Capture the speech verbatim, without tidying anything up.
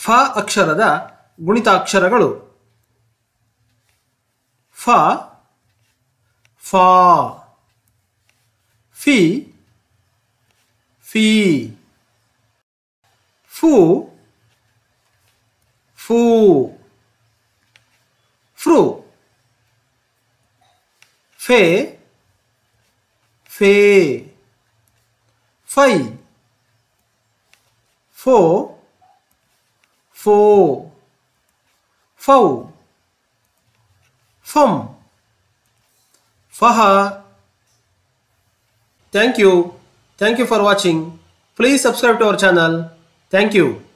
ಫ ಅಕ್ಷರದ ಗುಣಿತಾಕ್ಷರಗಳು. ಫ, ಫಾ, ಫಿ, ಫೀ, ಫು, ಫೂ, ಫ್ರು, ಫೆ, ಫೇ, ಫೈ, ಫೋ, ಫೋ, ಫೌ, ಫಂ, ಫಹ. Thank you. Thank you for watching. Please subscribe to our channel. Thank you.